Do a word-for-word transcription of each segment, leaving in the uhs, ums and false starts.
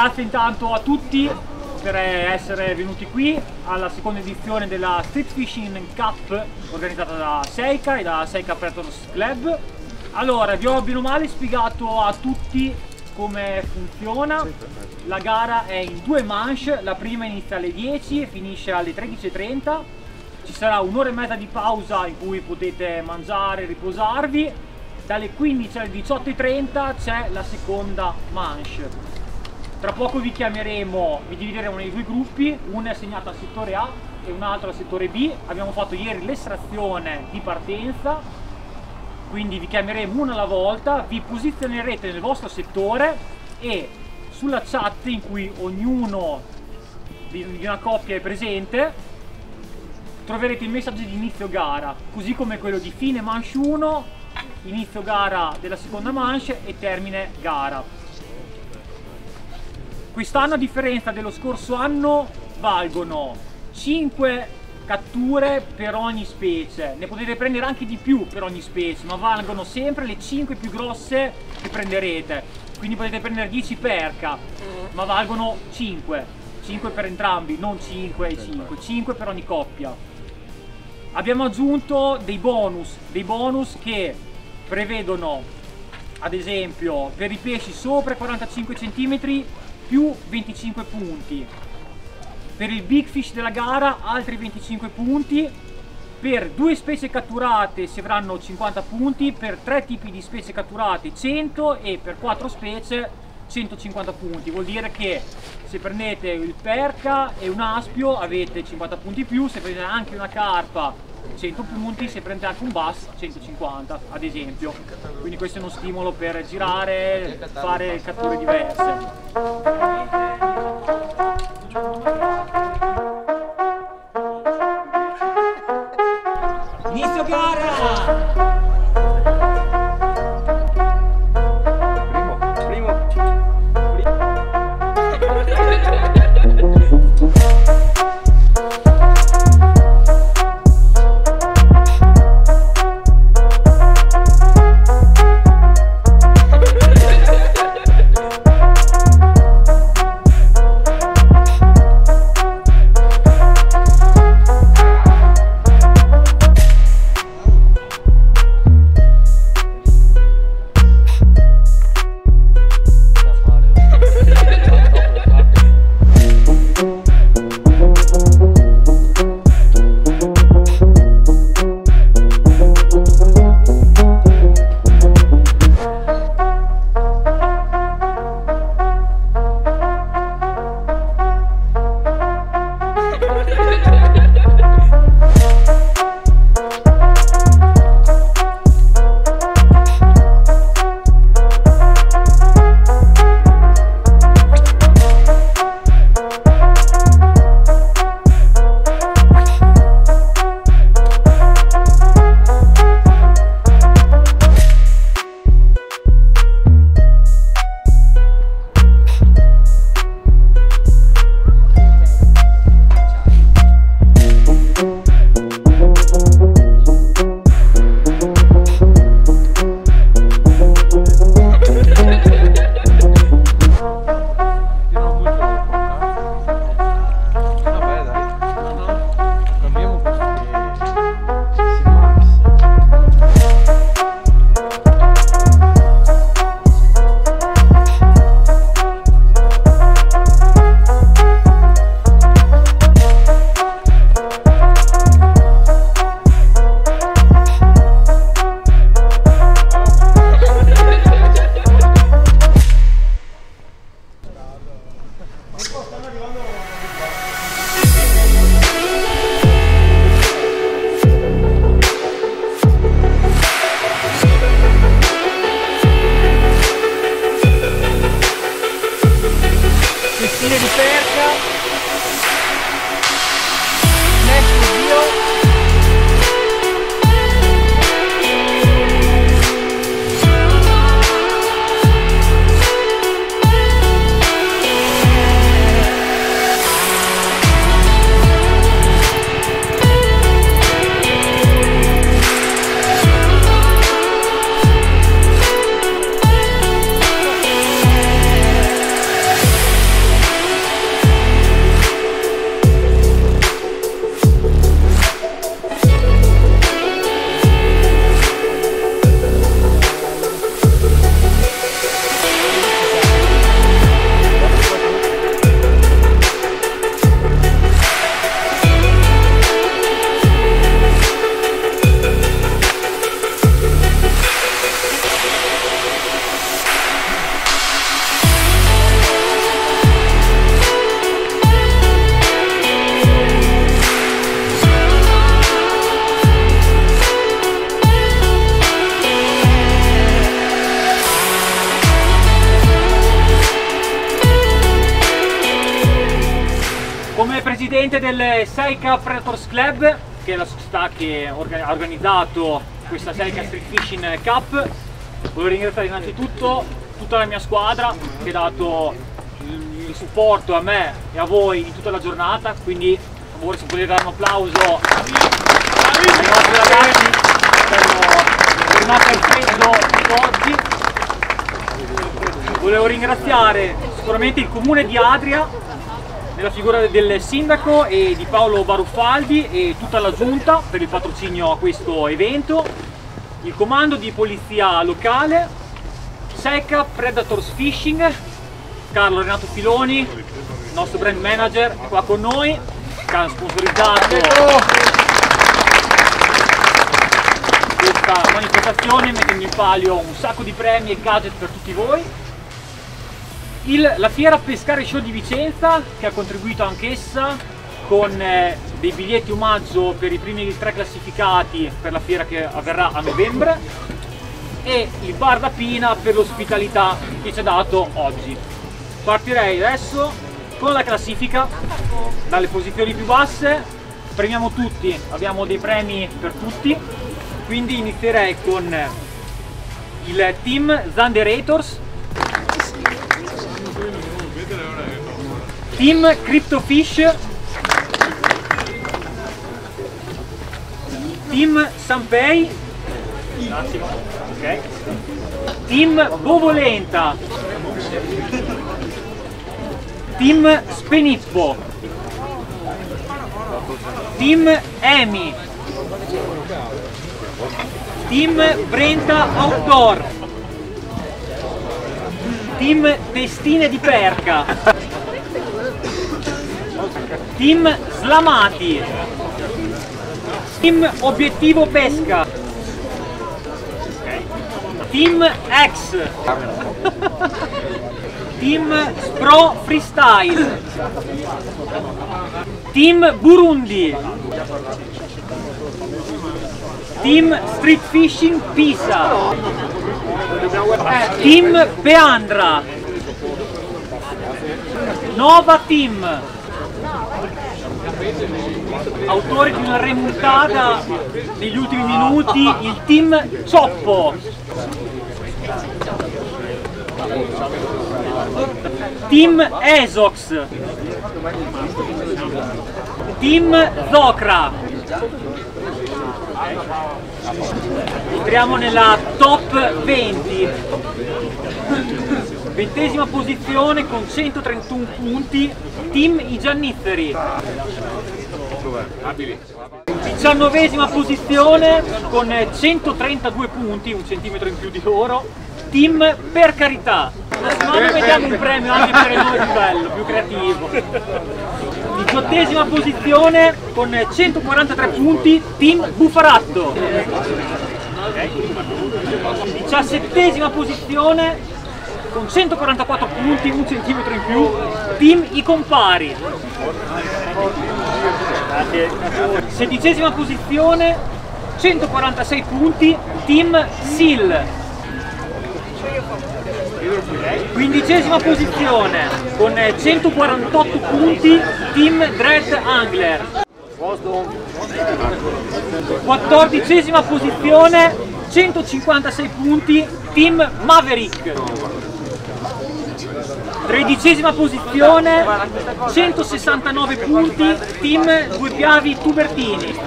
Grazie intanto a tutti per essere venuti qui alla seconda edizione della Street Fishing Cup organizzata da Seika e da Seika Predators Club. Allora, vi ho bene o male spiegato a tutti come funziona. La gara è in due manche, la prima inizia alle dieci e finisce alle tredici e trenta. Ci sarà un'ora e mezza di pausa in cui potete mangiare e riposarvi. Dalle quindici alle diciotto e trenta c'è la seconda manche. Tra poco vi chiameremo, vi divideremo nei due gruppi, uno è assegnato al settore A e un altro al settore B. Abbiamo fatto ieri l'estrazione di partenza, quindi vi chiameremo uno alla volta, vi posizionerete nel vostro settore e sulla chat in cui ognuno di una coppia è presente troverete il messaggio di inizio gara, così come quello di fine manche uno, inizio gara della seconda manche e termine gara. Quest'anno, a differenza dello scorso anno, valgono cinque catture per ogni specie. Ne potete prendere anche di più per ogni specie, ma valgono sempre le cinque più grosse che prenderete. Quindi potete prendere dieci perca, ma valgono cinque. cinque per entrambi, non cinque e cinque. cinque per ogni coppia. Abbiamo aggiunto dei bonus, dei bonus che prevedono, ad esempio, per i pesci sopra i quarantacinque centimetri, più venticinque punti, per il big fish della gara altri venticinque punti, per due specie catturate si avranno cinquanta punti, per tre tipi di specie catturate cento e per quattro specie centocinquanta punti. Vuol dire che se prendete il perca e un aspio avete cinquanta punti in più, se prendete anche una carpa cento punti, se prendete anche un bass centocinquanta ad esempio. Quindi questo è uno stimolo per girare, fare catture diverse. Inizio gara! presidente del Seika Predators Club, che è la società che ha organizzato questa Seika Street Fishing Cup. Voglio ringraziare innanzitutto tutta la mia squadra che ha dato il supporto a me e a voi in tutta la giornata, quindi a voi se potete dare un applauso ai nostri ragazzi che hanno fermato al freddo oggi. Volevo ringraziare sicuramente il comune di Adria nella figura del sindaco e di Paolo Baruffaldi e tutta la giunta per il patrocinio a questo evento, il comando di polizia locale, Seika Predators Fishing, Carlo Renato Filoni, il nostro brand manager, è qua con noi, che ha sponsorizzato questa manifestazione mettendo in palio un sacco di premi e gadget per tutti voi. Il, la Fiera Pescare Show di Vicenza, che ha contribuito anch'essa con eh, dei biglietti omaggio per i primi tre classificati per la fiera che avverrà a novembre, e il Bar da Pina per l'ospitalità che ci ha dato oggi. Partirei adesso con la classifica dalle posizioni più basse, premiamo tutti, abbiamo dei premi per tutti, quindi inizierei con il team Zanderators, team Cryptofish, team Sanpei, okay. Team Bovolenta, team Spenippo, team Emi, team Brenta Outdoor, team Testine di Perca, team Slamati, team Obiettivo Pesca, team X, team Spro Freestyle, team Burundi, team Street Fishing Pisa, team Peandra, Nova Team, autori di una remontata negli ultimi minuti, il team Cioppo, team Esox, team Zocra. Entriamo nella top venti, ventesima posizione con centotrentuno punti, team I Giannizzeri. diciannovesima posizione con centotrentadue punti, un centimetro in più di loro, team Per Carità. Prossimo anno vediamo un premio anche per il nuovo livello, più creativo. diciottesima posizione con centoquarantatré punti, team Bufaratto. diciassettesima posizione con centoquarantaquattro punti, un centimetro in più, team I Compari. sedicesima posizione, centoquarantasei punti, team Sil. quindicesima posizione con centoquarantotto punti, team Dread Angler. quattordicesima posizione, centocinquantasei punti, team Maverick. tredicesima posizione, centosessantanove punti, team Due Piavi Tubertini.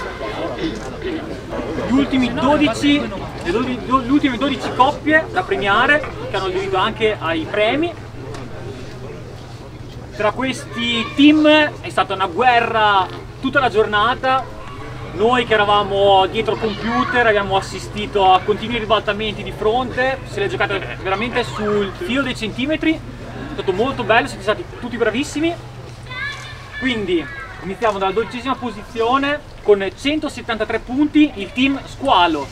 Gli ultimi dodici, le ultime dodici coppie da premiare, che hanno diritto anche ai premi. Tra questi team è stata una guerra tutta la giornata. Noi che eravamo dietro il computer abbiamo assistito a continui ribaltamenti di fronte, se l'è giocata veramente sul filo dei centimetri, è stato molto bello, siete stati tutti bravissimi. Quindi iniziamo dalla dodicesima posizione con centosettantatré punti il team Squalo.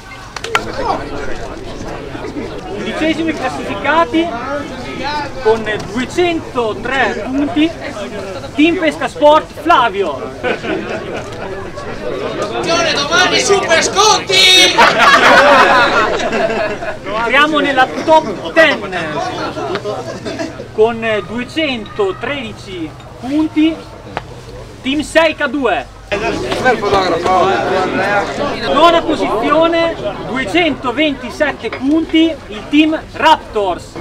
Undicesimi classificati con duecentotré punti team Pesca Sport Flavio. Domani super sconti! Entriamo nella top dieci con duecentotredici punti Team sei K due. Nona posizione, duecentoventisette punti, il team Raptors.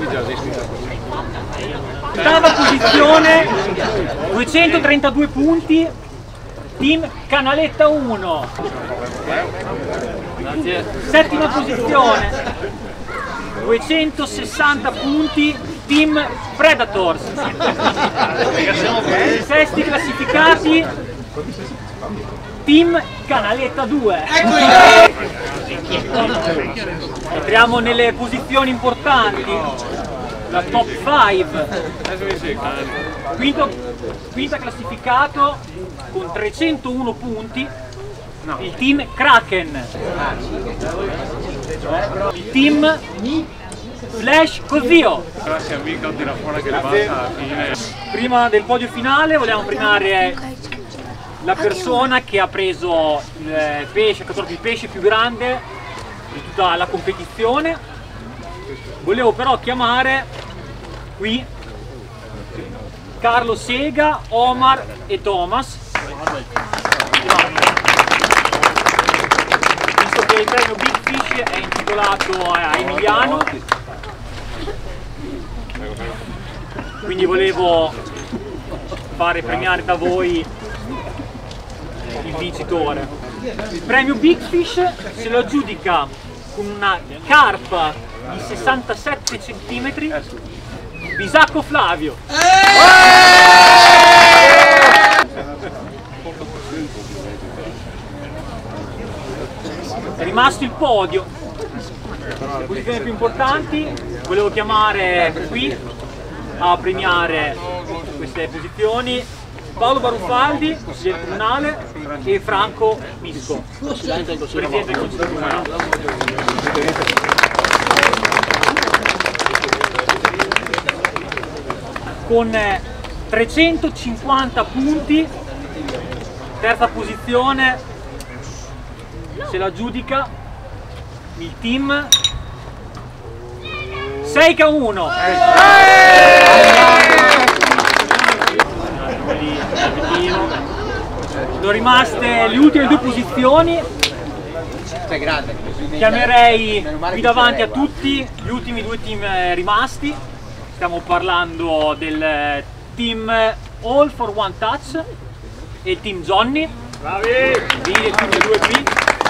Ottava posizione, duecentotrentadue punti, team Canaletta uno. Grazie. Settima posizione, duecentosessanta punti, team Predators. Sesti classificati, team Canaletta due. Entriamo nelle posizioni importanti, la top cinque. Quinto, quinta classificato con trecentouno punti, il team Kraken. Il team Flash Cosio. Prima del podio finale vogliamo premiare la persona che ha preso il pesce, ha catturato il pesce più grande di tutta la competizione. Volevo però chiamare qui Carlo Sega, Omar e Thomas, visto che il premio Big Fish è intitolato a Emiliano, quindi volevo fare premiare da voi il vincitore. Il premio Big Fish se lo aggiudica con una carpa di sessantasette centimetri Bisacco Flavio. È rimasto il podio. Le posizioni più importanti volevo chiamare qui a premiare queste posizioni Paolo Baruffaldi, consigliere comunale, e Franco Misco, presidente del Consiglio Comunale. Con trecentocinquanta punti, terza posizione, se la aggiudica il team sei K uno. Sono rimaste le ultime due posizioni. Chiamerei qui davanti a tutti gli ultimi due team rimasti. Stiamo parlando del team All for One Touch e il team Johnny. Bravi! Quindi il team due qui.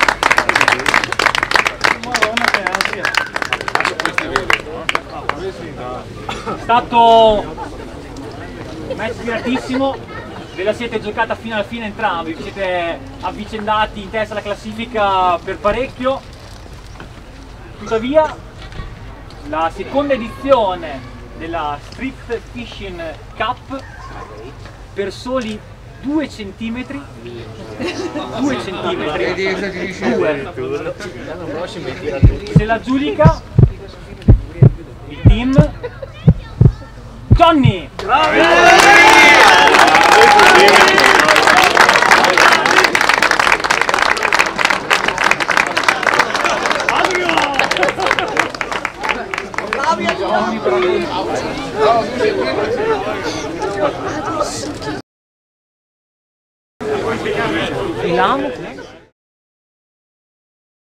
È stato un match direttissimo, ve la siete giocata fino alla fine entrambi, vi siete avvicendati in testa alla classifica per parecchio. Tuttavia la seconda edizione della Street Fishing Cup per soli due centimetri due centimetri due. Se la giudica il team Johnny. Finiamo